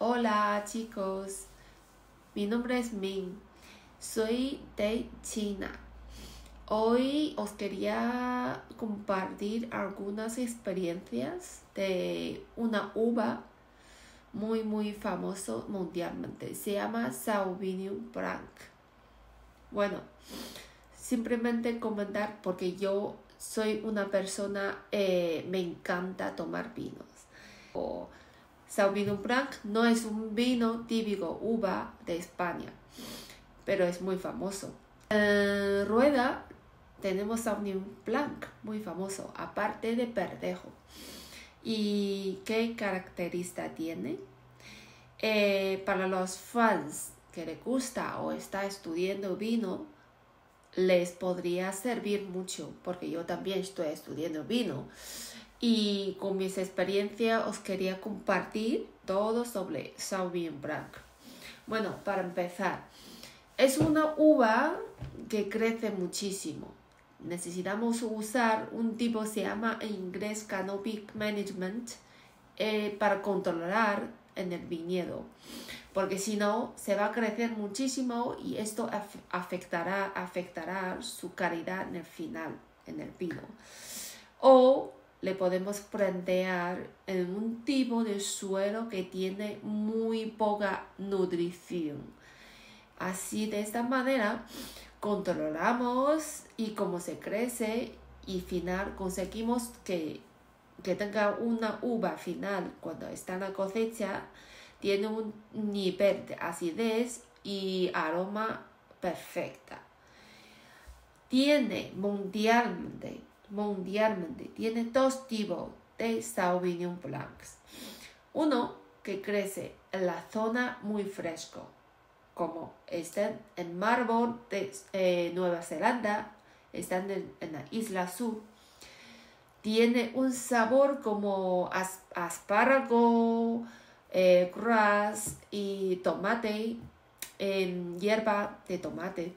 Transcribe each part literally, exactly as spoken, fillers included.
Hola chicos, mi nombre es Min, soy de China. Hoy os quería compartir algunas experiencias de una uva muy muy famoso mundialmente. Se llama Sauvignon Blanc. Bueno, simplemente comentar porque yo soy una persona, eh, me encanta tomar vinos. O, Sauvignon Blanc no es un vino típico uva de España, pero es muy famoso. En Rueda tenemos Sauvignon Blanc, muy famoso, aparte de Verdejo. ¿Y qué característica tiene? Eh, para los fans que les gusta o está estudiando vino, les podría servir mucho, porque yo también estoy estudiando vino. Y con mis experiencias os quería compartir todo sobre Sauvignon Blanc. Bueno, para empezar, es una uva que crece muchísimo. Necesitamos usar un tipo que se llama en inglés Canopy Management eh, para controlar en el viñedo. Porque si no, se va a crecer muchísimo y esto af afectará, afectará su calidad en el final, en el vino. O le podemos plantear en un tipo de suelo que tiene muy poca nutrición. Así, de esta manera, controlamos y cómo se crece y final conseguimos que, que tenga una uva final cuando está en la cosecha, tiene un nivel de acidez y aroma perfecta. Tiene mundialmente Mundialmente tiene dos tipos de Sauvignon Blancs. Uno que crece en la zona muy fresco, como están en Melbourne de eh, Nueva Zelanda, están en, en la isla sur. Tiene un sabor como as, espárrago, eh, grass y tomate, eh, hierba de tomate.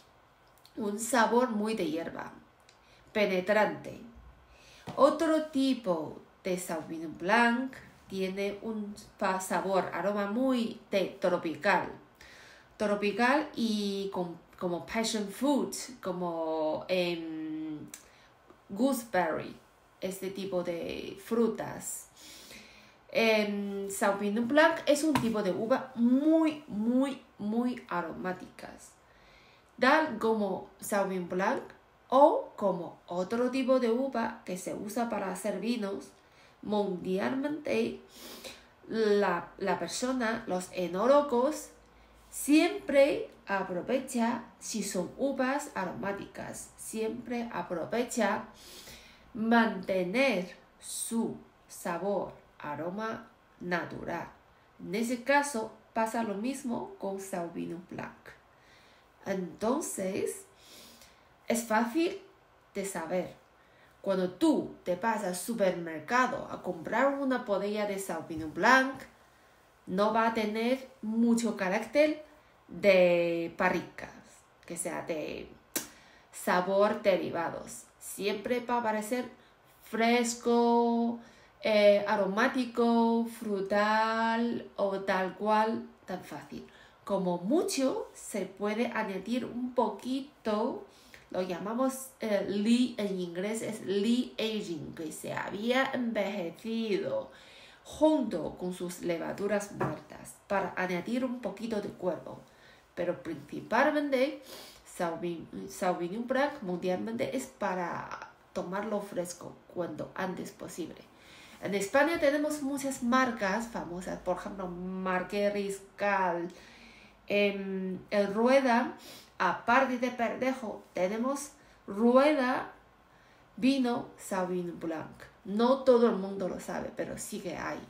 Un sabor muy de hierba. Penetrante. Otro tipo de Sauvignon Blanc tiene un sabor, aroma muy de tropical. Tropical y con, como passion fruit, como eh, gooseberry, este tipo de frutas. Eh, Sauvignon Blanc es un tipo de uva muy, muy, muy aromáticas. Tal como Sauvignon Blanc, o como otro tipo de uva que se usa para hacer vinos, mundialmente la, la persona, los enólogos, siempre aprovecha, si son uvas aromáticas, siempre aprovecha mantener su sabor, aroma natural. En ese caso pasa lo mismo con Sauvignon Blanc. Entonces, es fácil de saber. Cuando tú te vas al supermercado a comprar una botella de Sauvignon Blanc, no va a tener mucho carácter de barricas, que sea de sabor derivados. Siempre va a parecer fresco, eh, aromático, frutal o tal cual, tan fácil. Como mucho se puede añadir un poquito. Lo llamamos eh, Lee, en inglés es Lee aging, que se había envejecido junto con sus levaduras muertas para añadir un poquito de cuerpo. Pero principalmente Sauvignon, Sauvignon Blanc mundialmente es para tomarlo fresco cuando antes posible. En España tenemos muchas marcas famosas, por ejemplo Marqués Riscal, eh, el Rueda. Aparte de Verdejo, tenemos Rueda vino Sauvignon Blanc. No todo el mundo lo sabe, pero sí que hay.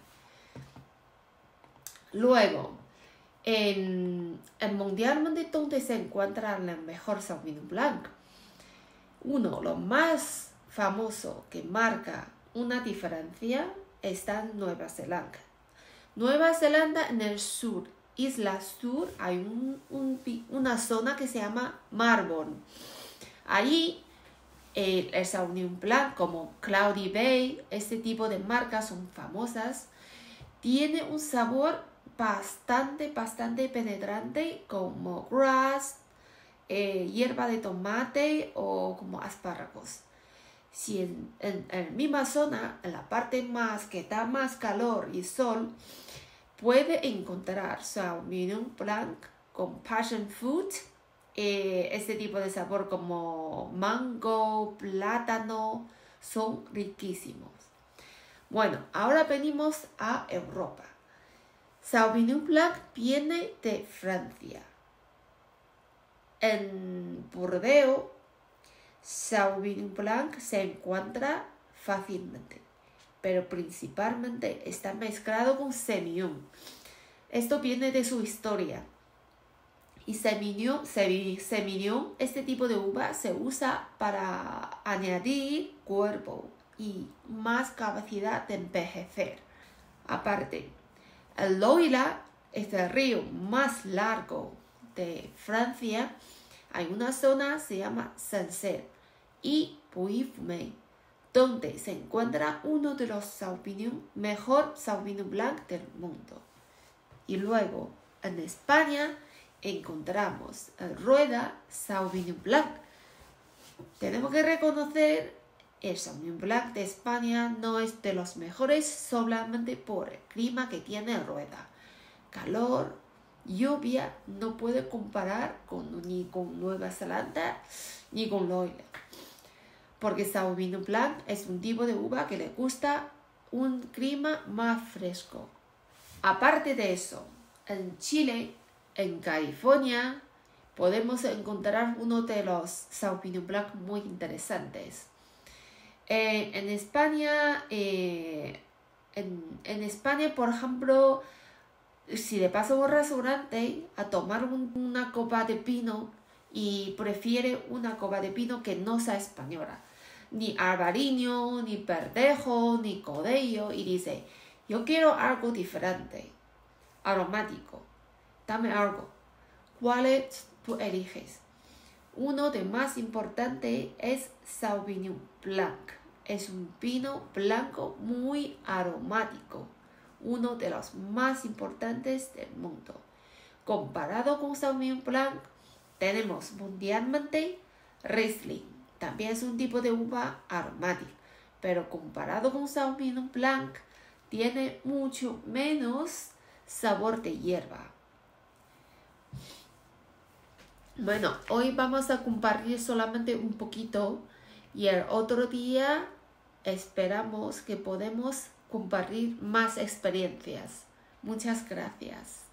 Luego, en, en mundialmente donde se encuentra el mejor Sauvignon Blanc. Uno, lo más famoso que marca una diferencia está en Nueva Zelanda. Nueva Zelanda en el sur. Isla Sur hay un, un, una zona que se llama Melbourne. Allí el, el Sauvignon Blanc como Cloudy Bay, este tipo de marcas son famosas. Tiene un sabor bastante, bastante penetrante como grass, eh, hierba de tomate o como espárragos. Si en, en, en la misma zona, en la parte más que da más calor y sol, puede encontrar Sauvignon Blanc con passion fruit, eh, este tipo de sabor como mango, plátano, son riquísimos. Bueno, ahora venimos a Europa. Sauvignon Blanc viene de Francia. En Bordeaux, Sauvignon Blanc se encuentra fácilmente, pero principalmente está mezclado con Semillon. Esto viene de su historia. Y Semillon, Semillon, este tipo de uva se usa para añadir cuerpo y más capacidad de envejecer. Aparte, el Loira es el río más largo de Francia. Hay una zona que se llama Sancerre y Puy-Fumé, donde se encuentra uno de los Sauvignon, mejor Sauvignon Blanc del mundo. Y luego, en España, encontramos el Rueda Sauvignon Blanc. Tenemos que reconocer el Sauvignon Blanc de España no es de los mejores solamente por el clima que tiene Rueda. Calor, lluvia, no puede comparar con, ni con Nueva Zelanda ni con Loira. Porque Sauvignon Blanc es un tipo de uva que le gusta un clima más fresco. Aparte de eso, en Chile, en California, podemos encontrar uno de los Sauvignon Blanc muy interesantes. Eh, en España, eh, en, en España, por ejemplo, si le pasa a un restaurante a tomar un, una copa de pino y prefiere una copa de pino que no sea española, ni albariño, ni verdejo, ni codello, y dice, yo quiero algo diferente, aromático, dame algo. ¿Cuál tú eliges? Uno de más importante es Sauvignon Blanc. Es un vino blanco muy aromático, uno de los más importantes del mundo. Comparado con Sauvignon Blanc, tenemos mundialmente Riesling. También es un tipo de uva aromática, pero comparado con Sauvignon Blanc, tiene mucho menos sabor de hierba. Bueno, hoy vamos a compartir solamente un poquito y el otro día esperamos que podemos compartir más experiencias. Muchas gracias.